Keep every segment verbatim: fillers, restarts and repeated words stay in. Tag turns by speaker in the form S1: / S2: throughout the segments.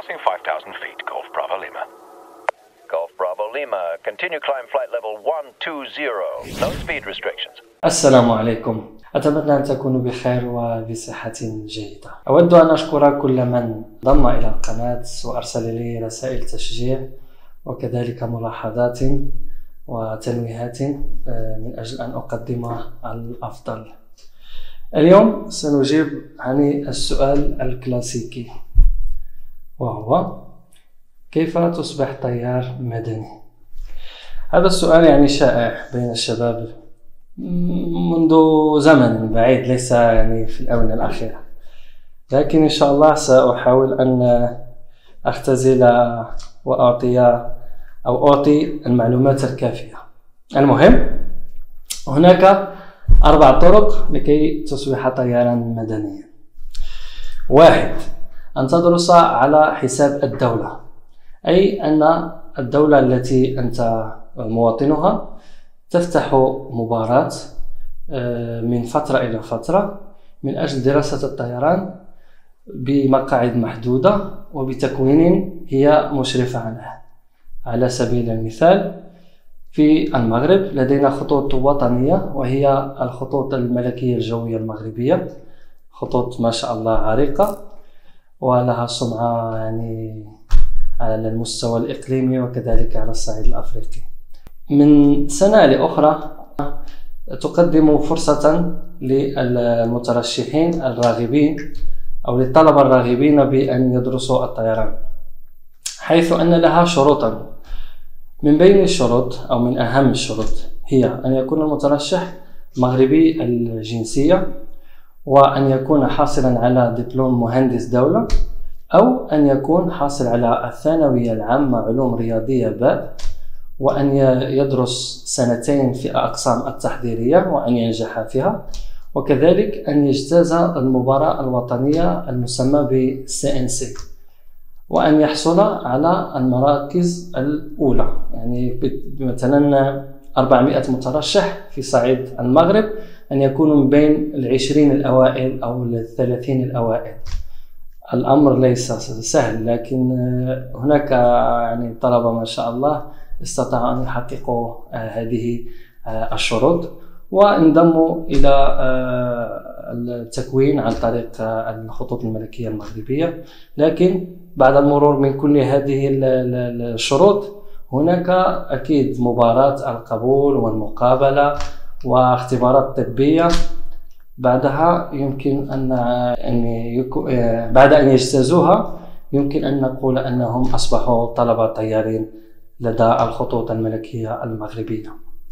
S1: Passing five thousand feet, Golf Bravo Lima. Golf Bravo Lima, continue climb flight level one two zero. No speed restrictions.
S2: السلام عليكم. أتمنى أن تكونوا بخير وبصحة جيدة. أود أن أشكر كل من انضم إلى القناة وأرسل لي رسائل تشجيع وكذلك ملاحظات وتنويهات من أجل أن أقدم الأفضل. اليوم سنجيب عن السؤال الكلاسيكي، وهو كيف تصبح طيار مدني؟ هذا السؤال يعني شائع بين الشباب منذ زمن بعيد، ليس يعني في الآونة الأخيرة، لكن إن شاء الله سأحاول أن أختزل وأعطي أو أعطي المعلومات الكافية. المهم، هناك أربع طرق لكي تصبح طيارا مدنيا. واحد، أن تدرس على حساب الدولة، أي أن الدولة التي أنت مواطنها تفتح مباراة من فترة إلى فترة من أجل دراسة الطيران بمقاعد محدودة وبتكوين هي مشرفة عنه. على سبيل المثال، في المغرب لدينا خطوط وطنية، وهي الخطوط الملكية الجوية المغربية، خطوط ما شاء الله عريقة ولها سمعة يعني على المستوى الإقليمي وكذلك على الصعيد الأفريقي. من سنة لأخرى تقدم فرصة للمترشحين الراغبين أو للطلبة الراغبين بأن يدرسوا الطيران، حيث أن لها شروطا. من بين الشروط أو من أهم الشروط هي أن يكون المترشح مغربي الجنسية، وأن يكون حاصلا على دبلوم مهندس دولة، أو أن يكون حاصل على الثانوية العامة علوم رياضية باء، وأن يدرس سنتين في أقسام التحضيرية وأن ينجح فيها، وكذلك أن يجتاز المباراة الوطنية المسمى ب سي إن سي، وأن يحصل على المراكز الأولى. يعني مثلا أربعمائة مترشح في صعيد المغرب، أن يكونوا من بين العشرين الأوائل أو الثلاثين الأوائل. الأمر ليس سهل، لكن هناك يعني طلبة ما شاء الله استطاعوا أن يحققوا هذه الشروط وانضموا إلى التكوين عن طريق الخطوط الملكية المغربية. لكن بعد المرور من كل هذه الشروط، هناك أكيد مباراة القبول والمقابلة واختبارات طبية. بعدها يمكن أن بعد أن يجتازوها يمكن أن نقول أنهم أصبحوا طلبة طيارين لدى الخطوط الملكية المغربية.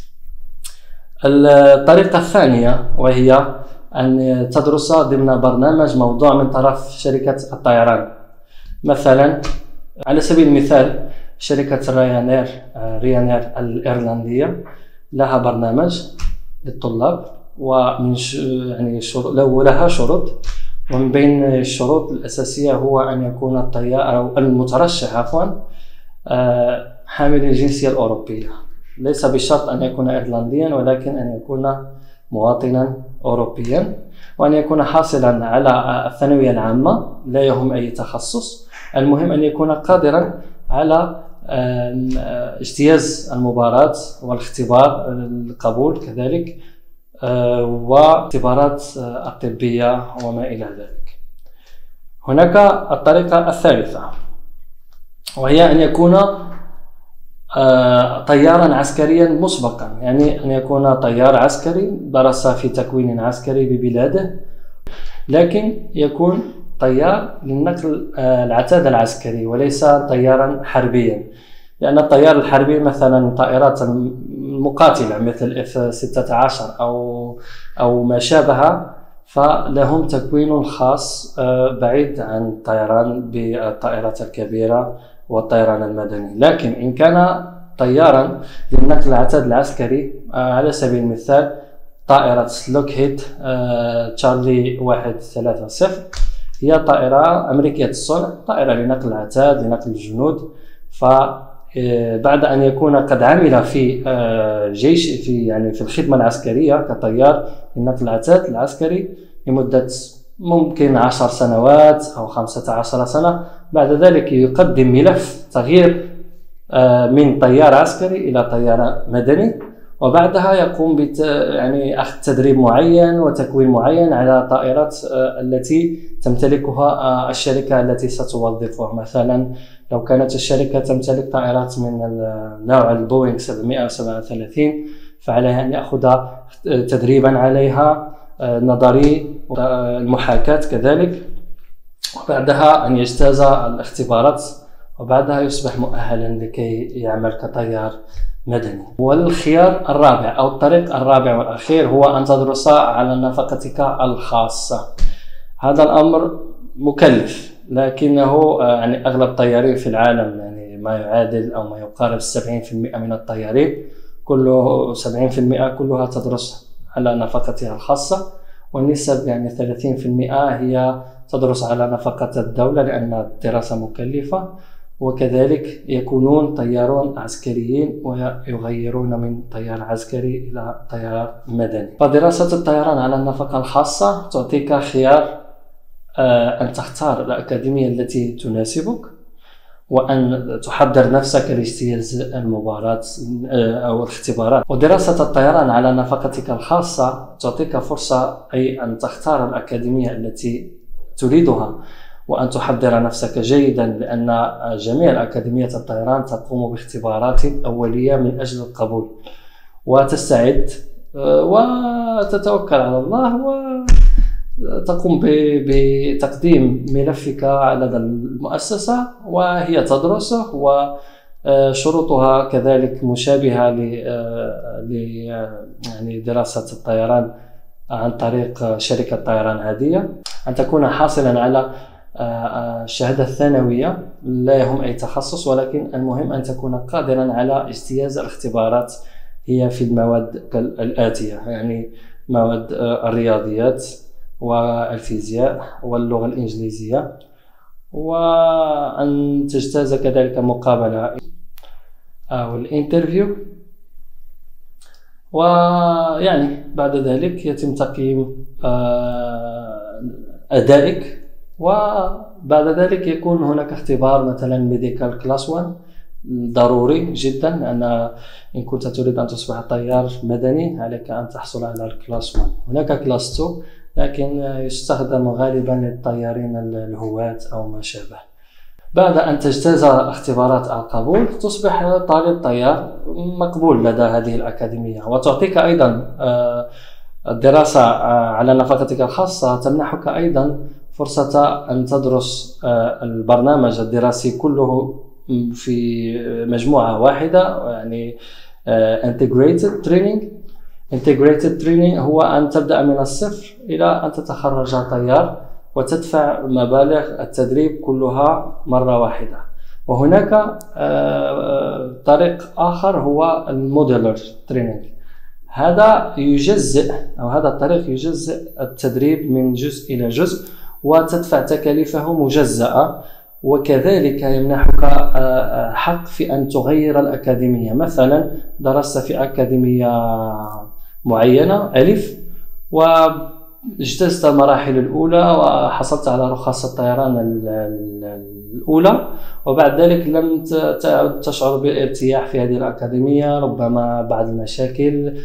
S2: الطريقة الثانية وهي أن تدرس ضمن برنامج موضوع من طرف شركة الطيران. مثلا على سبيل المثال، شركة ريانير ريانير الإيرلندية لها برنامج للطلاب، ومن يعني لها شروط، ومن بين الشروط الأساسية هو أن يكون الطيار أو المترشح عفوا حامل الجنسية الأوروبية. ليس بشرط أن يكون إيرلنديا، ولكن أن يكون مواطنا أوروبيا، وأن يكون حاصلا على الثانوية العامة، لا يهم أي تخصص. المهم أن يكون قادرا على اجتياز المباراة والاختبار القبول كذلك، واختبارات الطبية وما إلى ذلك. هناك الطريقة الثالثة، وهي أن يكون طيارا عسكريا مسبقا، يعني أن يكون طيار عسكري درس في تكوين عسكري ببلاده، لكن يكون طيار للنقل العتاد العسكري وليس طيارا حربيا، لأن الطيار الحربي مثلا طائرات المقاتلة مثل إف ستة عشر أو أو ما شابه، فلهم تكوين خاص بعيد عن الطيران بالطائرات الكبيرة والطيران المدني. لكن إن كان طيارا للنقل العتاد العسكري، على سبيل المثال طائرة لوكهيد تشارلي واحد ثلاثة صفر، هي طائرة أمريكية الصنع، طائرة لنقل العتاد لنقل الجنود. فبعد أن يكون قد عمل في جيش في يعني في الخدمة العسكرية كطيار لنقل العتاد العسكري لمدة ممكن عشر سنوات أو خمسة عشر سنة. بعد ذلك يقدم ملف تغيير من طيار عسكري إلى طيار مدني، وبعدها يقوم بت يعني أخذ تدريب معين وتكوين معين على طائرات التي تمتلكها الشركة التي ستوظفه. مثلا لو كانت الشركة تمتلك طائرات من النوع البوينغ سبعمائة وسبعة وثلاثين فعليها أن يأخذ تدريبا عليها نظري، المحاكاة كذلك، وبعدها أن يجتاز الاختبارات، وبعدها يصبح مؤهلا لكي يعمل كطيار مدني. والخيار الرابع أو الطريق الرابع والأخير هو أن تدرس على نفقتك الخاصة. هذا الأمر مكلف، لكنه يعني أغلب الطيارين في العالم، يعني ما يعادل أو ما يقارب سبعين بالمئة من الطيارين، كله سبعين بالمئة كلها تدرس على نفقتها الخاصة، والنسب يعني ثلاثين بالمئة هي تدرس على نفقة الدولة لأن الدراسة مكلفة، وكذلك يكونون طيارون عسكريين ويغيرون من طيار عسكري إلى طيار مدني. فدراسة الطيران على النفقة الخاصة تعطيك خيار أن تختار الأكاديمية التي تناسبك، وأن تحضر نفسك لاجتياز المباراة أو الاختبارات. ودراسة الطيران على نفقتك الخاصة تعطيك فرصة أي أن تختار الأكاديمية التي تريدها، وأن تحضر نفسك جيدا، لأن جميع الأكاديميات الطيران تقوم باختبارات أولية من أجل القبول، وتستعد وتتوكل على الله وتقوم بتقديم ملفك لدى المؤسسة وهي تدرسه، وشروطها كذلك مشابهة ل يعني دراسة الطيران عن طريق شركة طيران عادية. أن تكون حاصلا على الشهادة الثانوية، لا يهم أي تخصص، ولكن المهم أن تكون قادرا على اجتياز الاختبارات هي في المواد الآتية، يعني مواد الرياضيات والفيزياء واللغة الإنجليزية، وأن تجتاز كذلك مقابلة أو الانترفيو، ويعني بعد ذلك يتم تقييم أدائك، وبعد ذلك يكون هناك اختبار مثلا ميديكال كلاس واحد ضروري جدا، لأن إن كنت تريد أن تصبح طيار مدني عليك أن تحصل على الكلاس واحد. هناك كلاس اثنين لكن يستخدم غالبا للطيارين الهواة أو ما شابه. بعد أن تجتاز اختبارات القبول تصبح طالب طيار مقبول لدى هذه الأكاديمية، وتعطيك أيضا الدراسة على نفقتك الخاصة تمنحك أيضا فرصة أن تدرس البرنامج الدراسي كله في مجموعة واحدة، يعني integrated training. integrated training هو أن تبدأ من الصفر إلى أن تتخرج طيار وتدفع مبالغ التدريب كلها مرة واحدة. وهناك طريق آخر هو الموديلر تريننج. هذا يجزئ أو هذا الطريق يجزئ التدريب من جزء إلى جزء وتدفع تكاليفه مجزأة، وكذلك يمنحك حق في أن تغير الأكاديمية. مثلا درست في أكاديمية معينة ألف واجتزت المراحل الأولى وحصلت على رخصة الطيران الأولى، وبعد ذلك لم تعد تشعر بالارتياح في هذه الأكاديمية، ربما بعض المشاكل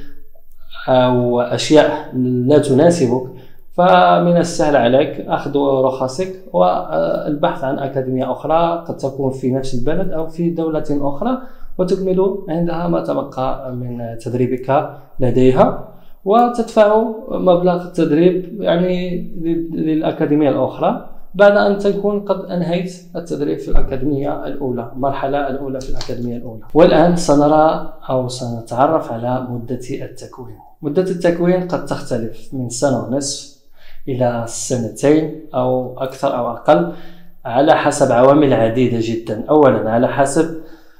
S2: أو أشياء لا تناسبك، فمن السهل عليك أخذ رخصك والبحث عن أكاديمية أخرى قد تكون في نفس البلد أو في دولة أخرى، وتكمل عندها ما تبقى من تدريبك لديها، وتدفع مبلغ التدريب يعني للأكاديمية الأخرى بعد أن تكون قد أنهيت التدريب في الأكاديمية الأولى، المرحلة الأولى في الأكاديمية الأولى. والآن سنرى أو سنتعرف على مدة التكوين. مدة التكوين قد تختلف من سنة ونصف إلى سنتين أو أكثر أو أقل على حسب عوامل عديدة جدا. أولا على حسب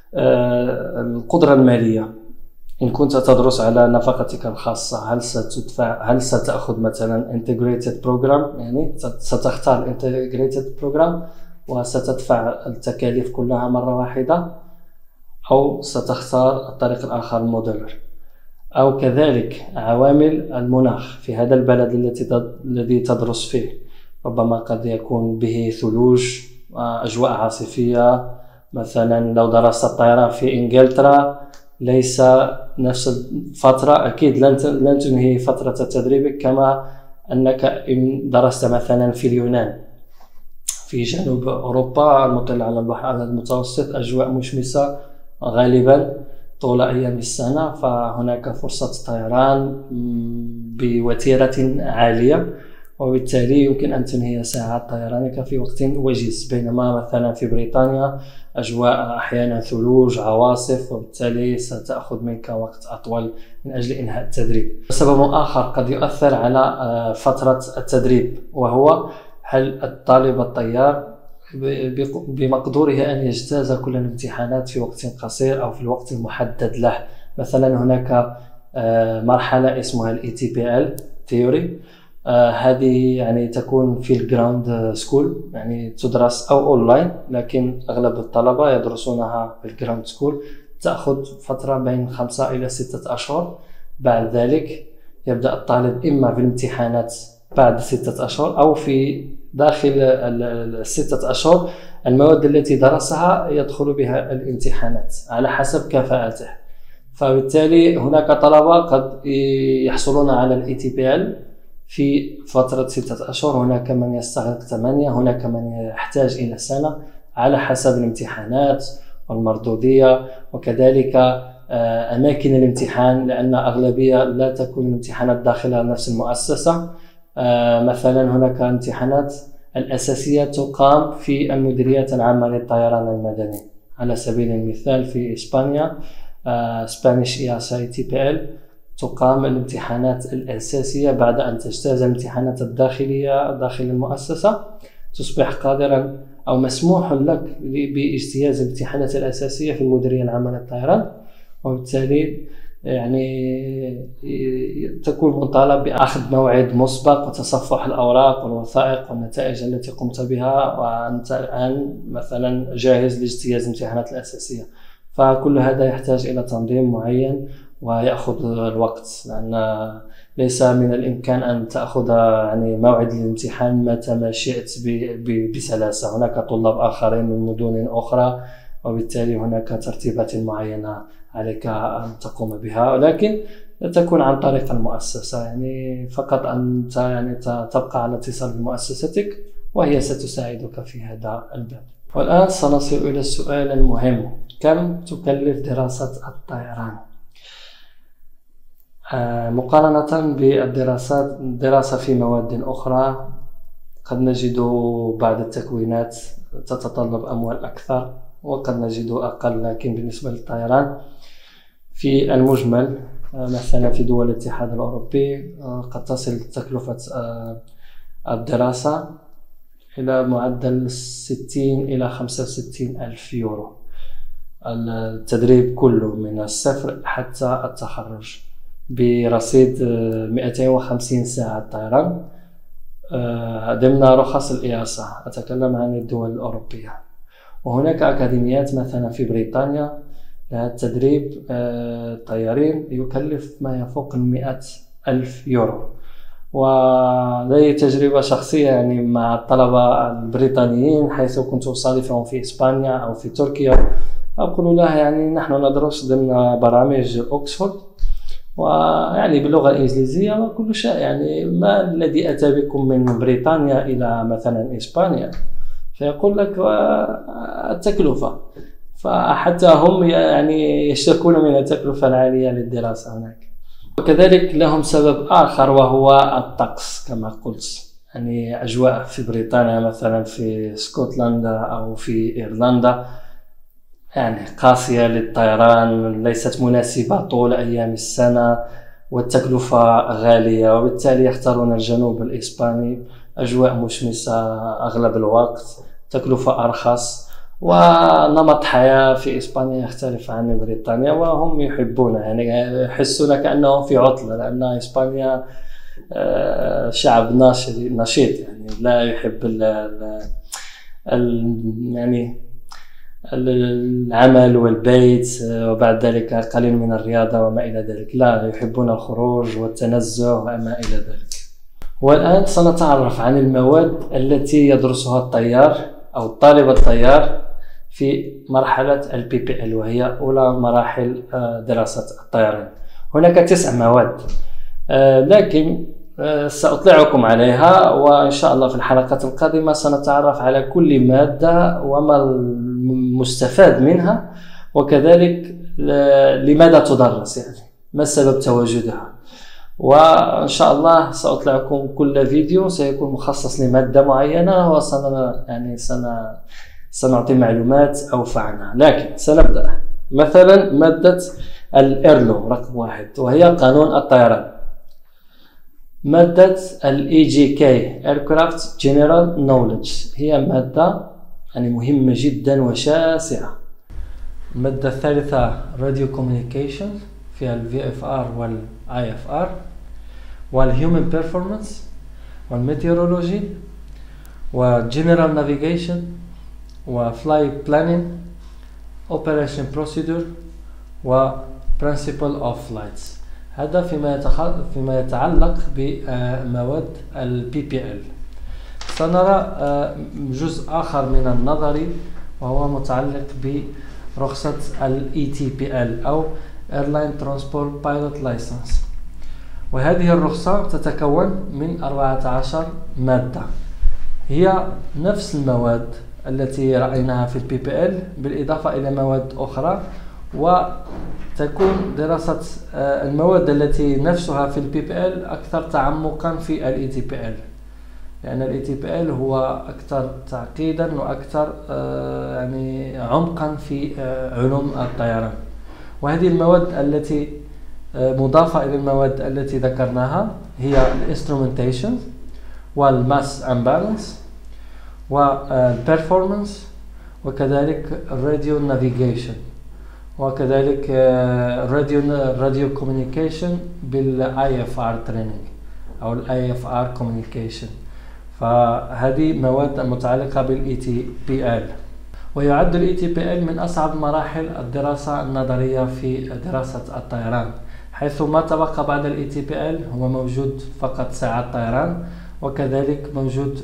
S2: القدرة المالية، إن كنت تدرس على نفقتك الخاصة هل ستدفع هل ستأخذ مثلا integrated program، يعني ستختار integrated program وستدفع التكاليف كلها مرة واحدة، أو ستختار الطريق الآخر موديلر، أو كذلك عوامل المناخ في هذا البلد التي الذي تدرس فيه. ربما قد يكون به ثلوج، أجواء عاصفية. مثلا لو درست الطيران في إنجلترا ليس نفس الفترة، أكيد لن تنهي فترة تدريبك كما أنك إن درست مثلا في اليونان. في جنوب أوروبا المطل على البحر المتوسط أجواء مشمسة غالبا طول أيام السنة، فهناك فرصة طيران بوتيرة عالية، وبالتالي يمكن أن تنهي ساعات طيرانك في وقت وجيز. بينما مثلا في بريطانيا أجواء أحيانا ثلوج، عواصف، وبالتالي ستأخذ منك وقت أطول من أجل إنهاء التدريب. سبب آخر قد يؤثر على فترة التدريب، وهو هل الطالب الطيار بمقدوره أن يجتاز كل الامتحانات في وقت قصير أو في الوقت المحدد له. مثلا هناك مرحلة اسمها ال إي تي بي إل Theory، هذه يعني تكون في الجراوند سكول، يعني تدرس أو أونلاين، لكن أغلب الطلبة يدرسونها في الجراوند سكول. تأخذ فترة بين خمسة إلى ستة أشهر. بعد ذلك يبدأ الطالب إما في الامتحانات بعد ستة أشهر أو في داخل الستة أشهر المواد التي درسها يدخل بها الامتحانات على حسب كفاءته. فبالتالي هناك طلبة قد يحصلون على ال إي تي بي إل في فترة ستة أشهر، هناك من يستغرق ثمانية، هناك من يحتاج إلى سنة على حسب الامتحانات والمردودية، وكذلك أماكن الامتحان، لأن أغلبية لا تكون الامتحانات داخل نفس المؤسسة. مثلا هناك امتحانات الأساسية تقام في المديريات العامة للطيران المدني. على سبيل المثال في إسبانيا سبانيش إي إس آي تي بي إل تقام الامتحانات الأساسية بعد أن تجتاز الامتحانات الداخلية داخل المؤسسة، تصبح قادرا أو مسموح لك باجتياز الامتحانات الأساسية في المديرية العامة للطيران، وبالتالي يعني تكون مطالب بأخذ موعد مسبق وتصفح الأوراق والوثائق والنتائج التي قمت بها، وأنت الآن مثلا جاهز لاجتياز الامتحانات الأساسية. فكل هذا يحتاج إلى تنظيم معين ويأخذ الوقت، لأن ليس من الإمكان أن تأخذ يعني موعد الامتحان متى ما شئت بسلاسة. هناك طلاب آخرين من مدن أخرى، وبالتالي هناك ترتيبات معينة عليك أن تقوم بها، ولكن تكون عن طريق المؤسسة، يعني فقط أنت يعني تبقى على اتصال بمؤسستك وهي ستساعدك في هذا الباب. والآن سنصل إلى السؤال المهم: كم تكلف دراسة الطيران؟ مقارنة بالدراسات الدراسة في مواد أخرى قد نجد بعض التكوينات تتطلب أموال أكثر وقد نجد أقل، لكن بالنسبة للطيران في المجمل مثلا في دول الاتحاد الأوروبي قد تصل تكلفة الدراسة إلى معدل ستين إلى خمسة وستين ألف يورو، التدريب كله من الصفر حتى التخرج، برصيد مئتين وخمسين ساعة طيران ضمن رخص الإياسا. أتكلم عن الدول الأوروبية. وهناك أكاديميات مثلا في بريطانيا لها التدريب الطيارين يكلف ما يفوق المئة ألف يورو. ولدي تجربة شخصية يعني مع الطلبة البريطانيين، حيث كنت أصادفهم في إسبانيا أو في تركيا، أقول لها يعني نحن ندرس ضمن برامج أوكسفورد ويعني باللغة الإنجليزية وكل شيء، يعني ما الذي أتى بكم من بريطانيا إلى مثلا إسبانيا؟ فيقول لك التكلفة، فحتى هم يعني يشتكون من التكلفة العالية للدراسة هناك. وكذلك لهم سبب آخر وهو الطقس كما قلت، يعني أجواء في بريطانيا مثلا في اسكتلندا أو في إيرلندا يعني قاسية للطيران، ليست مناسبة طول أيام السنة، والتكلفة غالية، وبالتالي يختارون الجنوب الإسباني، أجواء مشمسة أغلب الوقت، تكلفة أرخص، ونمط حياة في إسبانيا يختلف عن بريطانيا، وهم يحبونه، يعني يحسون كأنهم في عطلة، لأن إسبانيا شعب نشيط، يعني لا يحب ال ال يعني العمل والبيت وبعد ذلك قليل من الرياضة وما إلى ذلك، لا يحبون الخروج والتنزه وما إلى ذلك. والآن سنتعرف عن المواد التي يدرسها الطيار أو الطالب الطيار في مرحلة ال بي بي إل، وهي أولى مراحل دراسة الطيران. هناك تسع مواد، لكن سأطلعكم عليها، وإن شاء الله في الحلقات القادمة سنتعرف على كل مادة وما المستفاد منها، وكذلك لماذا تدرس، يعني ما سبب تواجدها. وإن شاء الله سأطلعكم كل فيديو سيكون مخصص لمادة معينة، وسن يعني سن سنعطي معلومات أوفى عنها. لكن سنبدأ مثلا مادة الإيرلو رقم واحد، وهي قانون الطيران. مادة ال إي جي كي Aircraft General Knowledge هي مادة يعني مهمة جدا وشاسعة. المادة الثالثة Radio Communication فيها ال في إف آر وال آي إف آر والهيومن بيرفورمانس والميتيورولوجي وجنرال نافيجيشن وفلاي بلانينج اوبريشن بروسيدور وبرنسبل اوف فلايتس. هذا فيما يتخ... فيما يتعلق بمواد البي بي إل. سنرى جزء آخر من النظري وهو متعلق برخصة ال إي تي بي إل أو Airline Transport Pilot License، وهذه الرخصة تتكون من أربعة عشر مادة، هي نفس المواد التي رأيناها في البي بي إل بالإضافة إلى مواد أخرى. وتكون دراسة المواد التي نفسها في البي بي إل أكثر تعمقا في ال إي تي بي إل، لأن ال إي تي بي إل هو أكثر تعقيدا وأكثر يعني عمقا في علوم الطيران. وهذه المواد التي مضافة إلى المواد التي ذكرناها هي الانسترومنتيشن والماس امبالانس والبرفورمانس وكذلك الراديو نافيجيشن وكذلك راديو راديو كوميونيكيشن بالاي اف ار تريننج او الاي اف ار كوميونيكيشن. فهذه مواد متعلقة بالاي تي بي ال، ويعد الاي تي بي ال من اصعب مراحل الدراسة النظرية في دراسة الطيران، حيث ما تبقى بعد الاي تي بي ال هو موجود فقط ساعات طيران، وكذلك موجود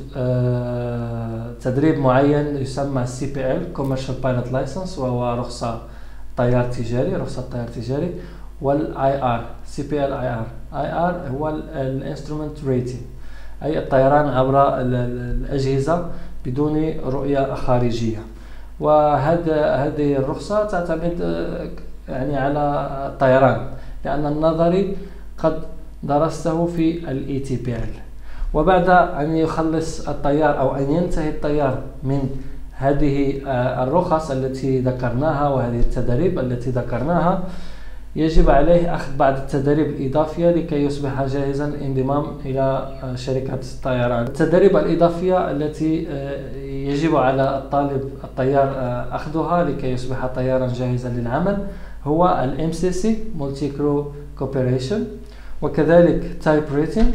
S2: تدريب معين يسمى سي بي ال Commercial Pilot License، وهو رخصة طيار تجاري رخصة طيار تجاري، والاي ار سي بي ال اي ار اي ار هو الانسترومنت ريتنج، اي الطيران عبر الاجهزة بدون رؤية خارجية. وهذا هذه الرخصة تعتمد يعني على الطيران، لأن النظري قد درسته في الاي تي بي ال. وبعد أن يخلص الطيار أو أن ينتهي الطيار من هذه الرخص التي ذكرناها وهذه التدريب التي ذكرناها، يجب عليه أخذ بعض التدريب الإضافية لكي يصبح جاهزا للانضمام إلى شركة الطيران. التدريب الإضافية التي يجب على الطالب الطيار أخذها لكي يصبح طيارا جاهزا للعمل هو ال إم سي سي Multi Crew Cooperation، وكذلك Type Rating،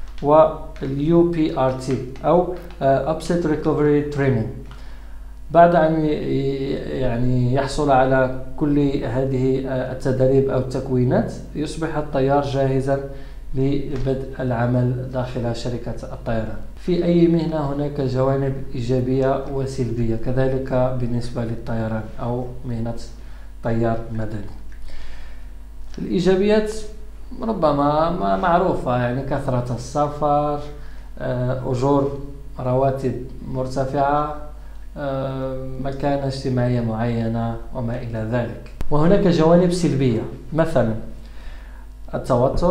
S2: واليو بي ار تي أو Upset Recovery Training. بعد أن يعني يحصل على كل هذه التدريب أو التكوينات يصبح الطيار جاهزا لبدء العمل داخل شركة الطيران. في أي مهنة هناك جوانب إيجابية وسلبية، كذلك بالنسبة للطيران أو مهنة طيار مدني. الإيجابيات ربما معروفة، يعني كثرة السفر، أجور رواتب مرتفعة، مكانة اجتماعية معينة وما إلى ذلك. وهناك جوانب سلبية، مثلا التوتر،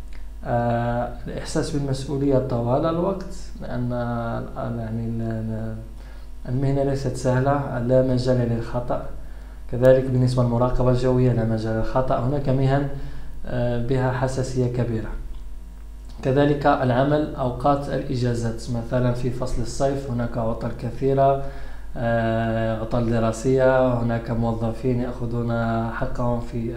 S2: الإحساس بالمسؤولية طوال الوقت، لأن يعني المهنة ليست سهلة، لا مجال للخطأ. كذلك بالنسبة للمراقبة الجوية لا مجال للخطأ، هناك مهن بها حساسية كبيرة. كذلك العمل أوقات الإجازات، مثلا في فصل الصيف هناك عطل كثيرة، عطل دراسية، هناك موظفين يأخذون حقهم في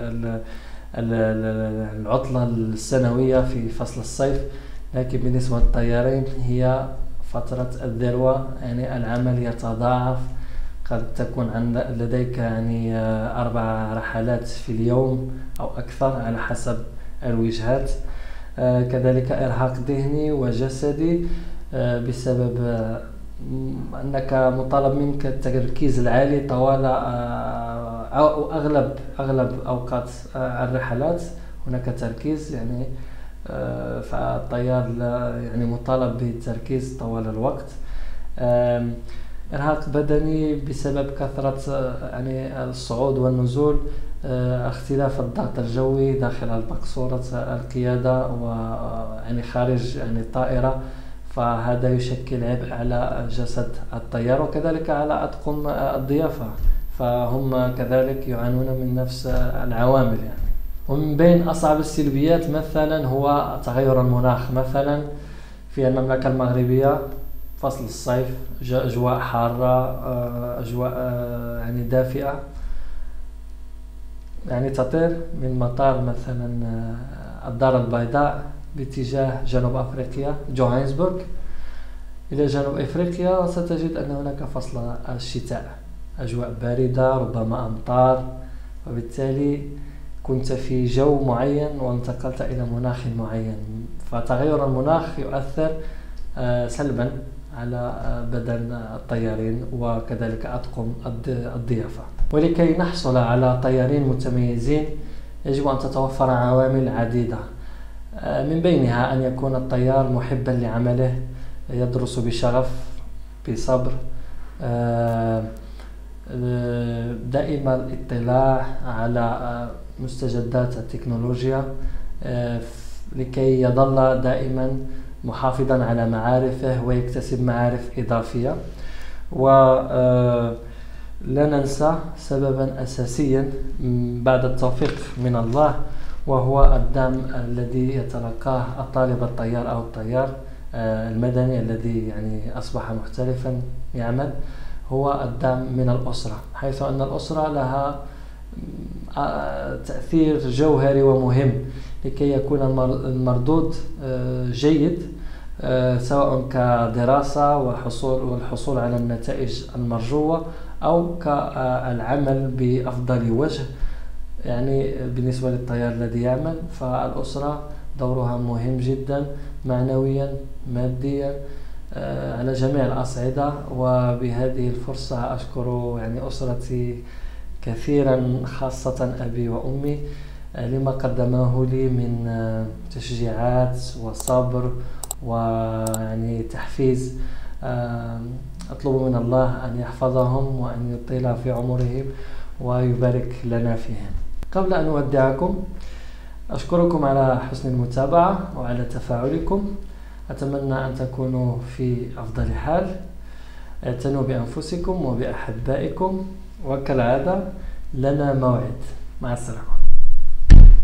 S2: العطلة السنوية في فصل الصيف. لكن بالنسبة للطيارين هي فترة الذروة، يعني العمل يتضاعف، قد تكون عند لديك يعني أربع رحلات في اليوم أو أكثر على حسب الوجهات. كذلك إرهاق ذهني وجسدي بسبب أنك مطالب منك التركيز العالي طوال أو أغلب أغلب أوقات الرحلات. هناك تركيز يعني فالطيار يعني مطالب بالتركيز طوال الوقت. إرهاق بدني بسبب كثرة يعني الصعود والنزول، اختلاف الضغط الجوي داخل المقصورة القيادة ويعني خارج يعني الطائرة، فهذا يشكل عبء على جسد الطيار وكذلك على أطقم الضيافة، فهم كذلك يعانون من نفس العوامل يعني. ومن بين أصعب السلبيات مثلا هو تغير المناخ. مثلا في المملكة المغربية فصل الصيف أجواء حارة، أجواء يعني دافئة، يعني تطير من مطار مثلا الدار البيضاء باتجاه جنوب أفريقيا جوهانسبورغ إلى جنوب أفريقيا، ستجد أن هناك فصل الشتاء، أجواء باردة ربما أمطار، وبالتالي كنت في جو معين وانتقلت إلى مناخ معين، فتغير المناخ يؤثر سلبا على بدن الطيارين وكذلك أطقم الضيافة. ولكي نحصل على طيارين متميزين يجب أن تتوفر عوامل عديدة، من بينها أن يكون الطيار محبا لعمله، يدرس بشغف بصبر، دائم الاطلاع على مستجدات التكنولوجيا لكي يظل دائما محافظا على معارفه ويكتسب معارف إضافية. ولا ننسى سببا أساسيا بعد التوفيق من الله، وهو الدعم الذي يتلقاه الطالب الطيار أو الطيار المدني الذي يعني أصبح محترفا يعمل، هو الدعم من الأسرة، حيث أن الأسرة لها تأثير جوهري ومهم لكي يكون المردود جيد، سواء كدراسة وحصول والحصول على النتائج المرجوة أو كالعمل بأفضل وجه. يعني بالنسبة للطيار الذي يعمل، فالأسرة دورها مهم جدا معنويا ماديا على جميع الأصعدة. وبهذه الفرصة أشكر يعني أسرتي كثيرا، خاصة أبي وأمي، لما قدموه لي من تشجيعات وصبر ويعني تحفيز. أطلب من الله أن يحفظهم وأن يطيل في عمرهم ويبارك لنا فيهم. قبل أن أودعكم أشكركم على حسن المتابعة وعلى تفاعلكم، أتمنى أن تكونوا في أفضل حال، اعتنوا بأنفسكم وبأحبائكم، وكالعادة لنا موعد. مع السلامة.